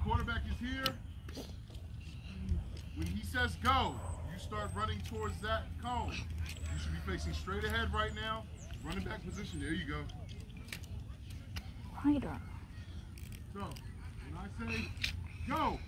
quarterback is here, when he says go, you start running towards that cone. You should be facing straight ahead right now. Running back position. There you go. Wider. So, when I say go,